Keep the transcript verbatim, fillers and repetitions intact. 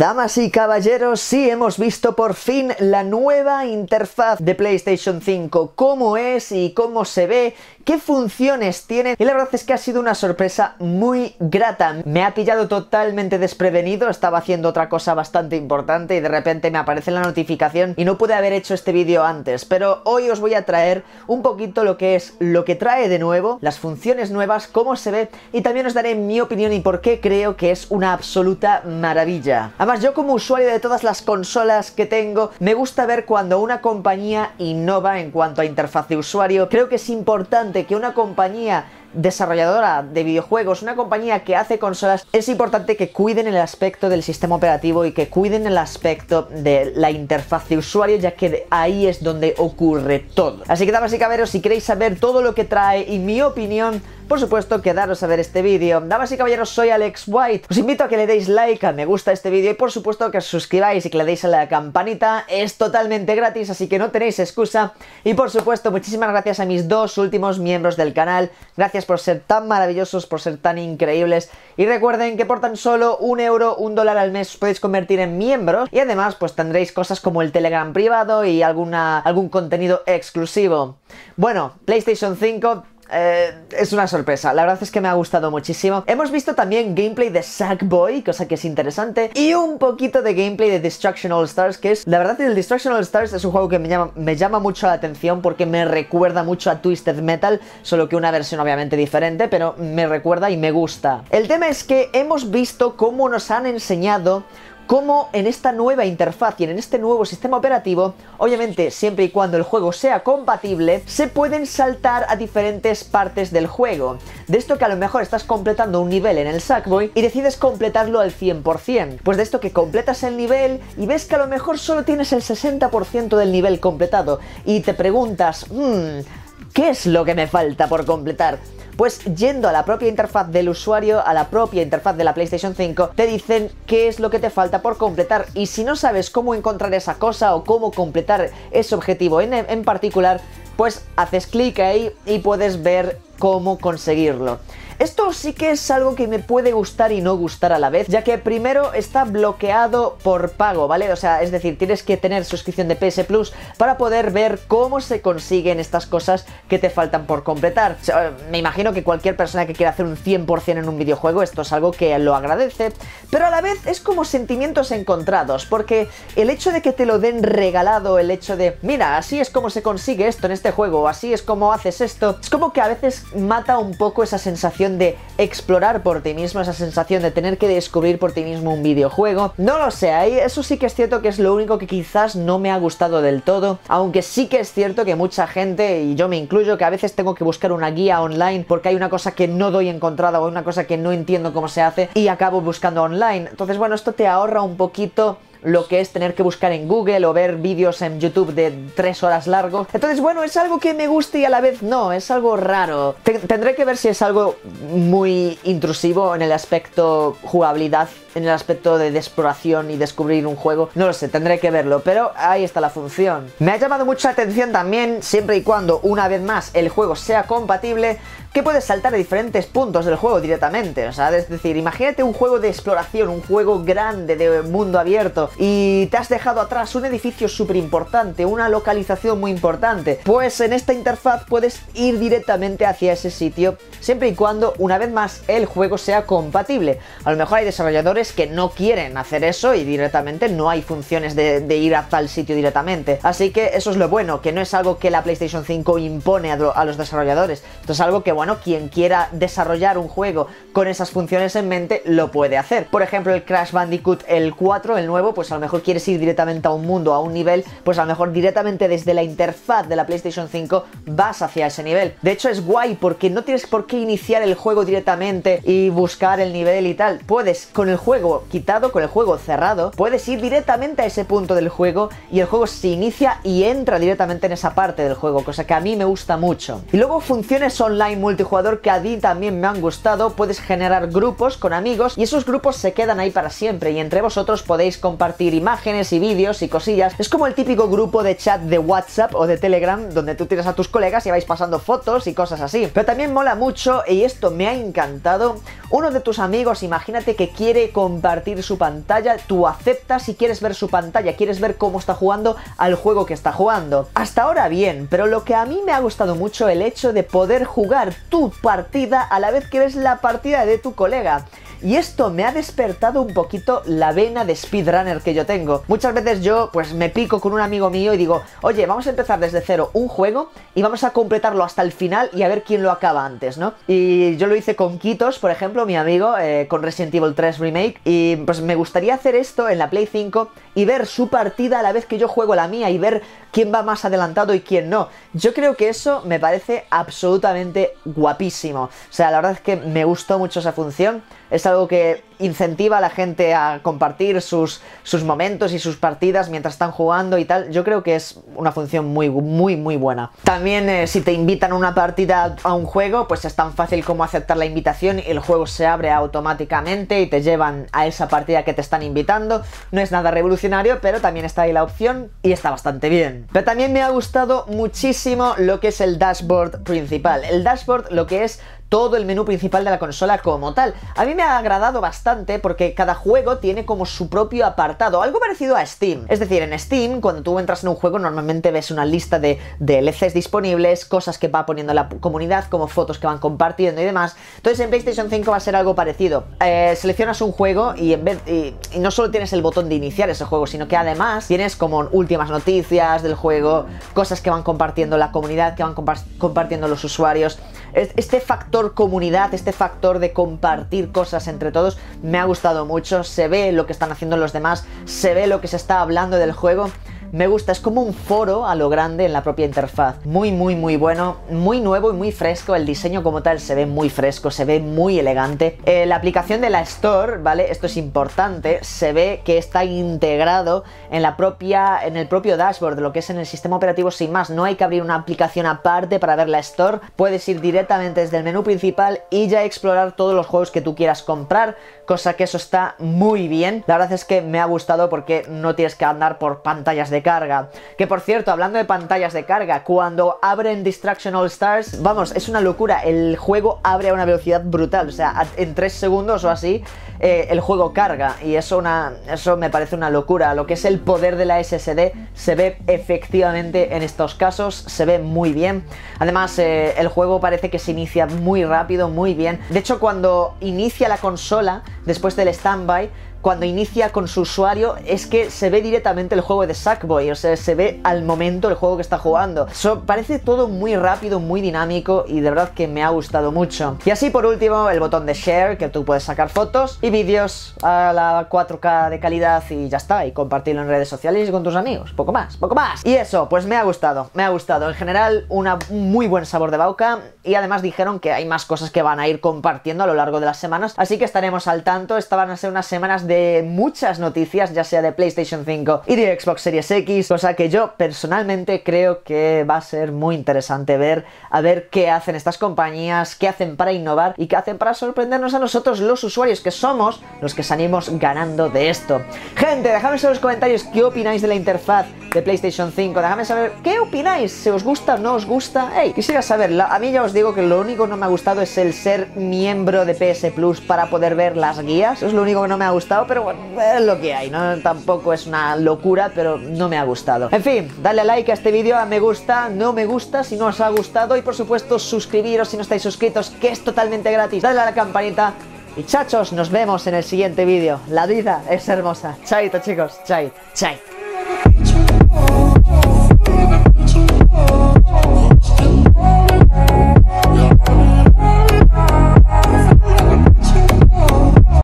Damas y caballeros, sí hemos visto por fin la nueva interfaz de PlayStation cinco, cómo es y cómo se ve, qué funciones tiene, y la verdad es que ha sido una sorpresa muy grata. Me ha pillado totalmente desprevenido, estaba haciendo otra cosa bastante importante y de repente me aparece la notificación y no pude haber hecho este vídeo antes, pero hoy os voy a traer un poquito lo que es lo que trae de nuevo, las funciones nuevas, cómo se ve, y también os daré mi opinión y por qué creo que es una absoluta maravilla. Además, yo como usuario de todas las consolas que tengo, me gusta ver cuando una compañía innova en cuanto a interfaz de usuario. Creo que es importante que una compañía desarrolladora de videojuegos, una compañía que hace consolas, es importante que cuiden el aspecto del sistema operativo y que cuiden el aspecto de la interfaz de usuario, ya que ahí es donde ocurre todo. Así que, damas y caballeros, si queréis saber todo lo que trae y mi opinión, por supuesto, quedaros a ver este vídeo. Damas y caballeros, soy Alex White. Os invito a que le deis like, a me gusta a este vídeo y por supuesto que os suscribáis y que le deis a la campanita. Es totalmente gratis, así que no tenéis excusa. Y por supuesto, muchísimas gracias a mis dos últimos miembros del canal. Gracias por ser tan maravillosos, por ser tan increíbles. Y recuerden que por tan solo un euro, un dólar al mes os podéis convertir en miembros. Y además, pues tendréis cosas como el Telegram privado y alguna, algún contenido exclusivo. Bueno, PlayStation cinco... Eh, es una sorpresa, la verdad es que me ha gustado muchísimo. Hemos visto también gameplay de Sackboy, cosa que es interesante, y un poquito de gameplay de Destruction All Stars, que es, la verdad, el Destruction All Stars es un juego que me llama, me llama mucho la atención porque me recuerda mucho a Twisted Metal, solo que una versión obviamente diferente, pero me recuerda y me gusta. El tema es que hemos visto cómo nos han enseñado cómo en esta nueva interfaz y en este nuevo sistema operativo, obviamente siempre y cuando el juego sea compatible, se pueden saltar a diferentes partes del juego. De esto que a lo mejor estás completando un nivel en el Sackboy y decides completarlo al cien por cien. Pues de esto que completas el nivel y ves que a lo mejor solo tienes el sesenta por ciento del nivel completado y te preguntas, mmm, ¿qué es lo que me falta por completar? Pues yendo a la propia interfaz del usuario, a la propia interfaz de la PlayStation cinco, te dicen qué es lo que te falta por completar, y si no sabes cómo encontrar esa cosa o cómo completar ese objetivo en, en particular, pues haces clic ahí y puedes ver cómo conseguirlo. Esto sí que es algo que me puede gustar y no gustar a la vez, ya que primero está bloqueado por pago, ¿vale? O sea, es decir, tienes que tener suscripción de P S Plus para poder ver cómo se consiguen estas cosas que te faltan por completar. O sea, me imagino que cualquier persona que quiera hacer un cien por cien en un videojuego, esto es algo que lo agradece, pero a la vez es como sentimientos encontrados, porque el hecho de que te lo den regalado, el hecho de, mira, así es como se consigue esto en este juego, así es como haces esto, es como que a veces mata un poco esa sensación de explorar por ti mismo, esa sensación de tener que descubrir por ti mismo un videojuego. No lo sé, ahí eso sí que es cierto que es lo único que quizás no me ha gustado del todo, aunque sí que es cierto que mucha gente, y yo me incluyo, que a veces tengo que buscar una guía online porque hay una cosa que no doy encontrada o una cosa que no entiendo cómo se hace y acabo buscando online. Entonces, bueno, esto te ahorra un poquito lo que es tener que buscar en Google o ver vídeos en YouTube de tres horas largos. Entonces, bueno, es algo que me gusta y a la vez no, es algo raro. Tendré que ver si es algo muy intrusivo en el aspecto jugabilidad, en el aspecto de exploración y descubrir un juego. No lo sé, tendré que verlo, pero ahí está la función. Me ha llamado mucho la atención también, siempre y cuando, una vez más, el juego sea compatible, que puedes saltar a diferentes puntos del juego directamente. O sea, es decir, imagínate un juego de exploración, un juego grande de mundo abierto, y te has dejado atrás un edificio súper importante, una localización muy importante. Pues en esta interfaz puedes ir directamente hacia ese sitio, siempre y cuando, una vez más, el juego sea compatible. A lo mejor hay desarrolladores que no quieren hacer eso y directamente no hay funciones de, de ir a tal sitio directamente. Así que eso es lo bueno, que no es algo que la PlayStation cinco impone a, a los desarrolladores. Esto es algo que, bueno, quien quiera desarrollar un juego con esas funciones en mente lo puede hacer. Por ejemplo, el Crash Bandicoot, el cuatro, el nuevo, pues a lo mejor quieres ir directamente a un mundo, a un nivel, pues a lo mejor directamente desde la interfaz de la PlayStation cinco vas hacia ese nivel. De hecho, es guay porque no tienes por qué iniciar el juego directamente y buscar el nivel y tal. Puedes, con el juego quitado, con el juego cerrado, puedes ir directamente a ese punto del juego y el juego se inicia y entra directamente en esa parte del juego, cosa que a mí me gusta mucho. Y luego funciones online multijugador multijugador que a ti también me han gustado. Puedes generar grupos con amigos y esos grupos se quedan ahí para siempre y entre vosotros podéis compartir imágenes y vídeos y cosillas. Es como el típico grupo de chat de WhatsApp o de Telegram donde tú tienes a tus colegas y vais pasando fotos y cosas así. Pero también mola mucho, y esto me ha encantado, uno de tus amigos, imagínate que quiere compartir su pantalla, tú aceptas y quieres ver su pantalla, quieres ver cómo está jugando al juego que está jugando. Hasta ahora bien, pero lo que a mí me ha gustado mucho el hecho de poder jugar tu partida a la vez que ves la partida de tu colega. Y esto me ha despertado un poquito la vena de speedrunner que yo tengo. Muchas veces yo pues me pico con un amigo mío y digo, oye, vamos a empezar desde cero un juego y vamos a completarlo hasta el final y a ver quién lo acaba antes, ¿no? Y yo lo hice con Kitos, por ejemplo, mi amigo, eh, con Resident Evil tres Remake, y pues me gustaría hacer esto en la Play cinco y ver su partida a la vez que yo juego la mía y ver quién va más adelantado y quién no. Yo creo que eso me parece absolutamente guapísimo. O sea, la verdad es que me gustó mucho esa función. Es algo que incentiva a la gente a compartir sus, sus momentos y sus partidas mientras están jugando y tal. Yo creo que es una función muy, muy, muy buena. También eh, si te invitan a una partida a un juego, pues es tan fácil como aceptar la invitación y el juego se abre automáticamente y te llevan a esa partida que te están invitando. No es nada revolucionario, pero también está ahí la opción y está bastante bien. Pero también me ha gustado muchísimo lo que es el dashboard principal. El dashboard, lo que es todo el menú principal de la consola como tal. A mí me ha agradado bastante porque cada juego tiene como su propio apartado, algo parecido a Steam. Es decir, en Steam, cuando tú entras en un juego, normalmente ves una lista de D L Cs disponibles, cosas que va poniendo la comunidad, como fotos que van compartiendo y demás. Entonces en PlayStation cinco va a ser algo parecido. Eh, seleccionas un juego y, en vez, y, y no solo tienes el botón de iniciar ese juego, sino que además tienes como últimas noticias del juego, cosas que van compartiendo la comunidad, que van compa compartiendo los usuarios. Este factor comunidad, este factor de compartir cosas entre todos me ha gustado mucho. Se ve lo que están haciendo los demás, se ve lo que se está hablando del juego. Me gusta, es como un foro a lo grande en la propia interfaz. Muy, muy, muy bueno, muy nuevo y muy fresco. El diseño como tal se ve muy fresco, se ve muy elegante. Eh, la aplicación de la Store, ¿vale? Esto es importante, se ve que está integrado en la propia, en el propio dashboard, de lo que es en el sistema operativo sin más. No hay que abrir una aplicación aparte para ver la Store. Puedes ir directamente desde el menú principal y ya explorar todos los juegos que tú quieras comprar, cosa que eso está muy bien. La verdad es que me ha gustado porque no tienes que andar por pantallas de carga. Que por cierto, hablando de pantallas de carga, cuando abren Distraction All Stars, vamos, es una locura. El juego abre a una velocidad brutal. O sea, en tres segundos o así, eh, el juego carga. Y eso, una, eso me parece una locura. Lo que es el poder de la S S D se ve efectivamente en estos casos. Se ve muy bien. Además, eh, el juego parece que se inicia muy rápido, muy bien. De hecho, cuando inicia la consola, después del standby, cuando inicia con su usuario, es que se ve directamente el juego de Sackboy, o sea, se ve al momento el juego que está jugando. So, parece todo muy rápido, muy dinámico y de verdad que me ha gustado mucho. Y así por último, el botón de Share, que tú puedes sacar fotos y vídeos a la cuatro K de calidad y ya está, y compartirlo en redes sociales y con tus amigos, poco más, poco más. Y eso, pues me ha gustado, me ha gustado. En general, una, un muy buen sabor de boca y además dijeron que hay más cosas que van a ir compartiendo a lo largo de las semanas, así que estaremos al tanto. Estas van a ser unas semanas de de muchas noticias, ya sea de PlayStation cinco y de Xbox Series X, cosa que yo personalmente creo que va a ser muy interesante ver, a ver qué hacen estas compañías, qué hacen para innovar y qué hacen para sorprendernos a nosotros los usuarios, que somos los que salimos ganando de esto. Gente, dejadme en los comentarios qué opináis de la interfaz de PlayStation cinco, dejadme saber qué opináis, si os gusta o no os gusta. Hey, quisiera saberlo. A mí ya os digo que lo único que no me ha gustado es el ser miembro de P S Plus para poder ver las guías. Eso es lo único que no me ha gustado, pero bueno, es lo que hay, ¿no? Tampoco es una locura, pero no me ha gustado. En fin, dale a like a este vídeo, a me gusta, no me gusta si no os ha gustado y por supuesto suscribiros si no estáis suscritos, que es totalmente gratis. Dale a la campanita y chachos, nos vemos en el siguiente vídeo. La vida es hermosa. Chaito chicos, chait, chait.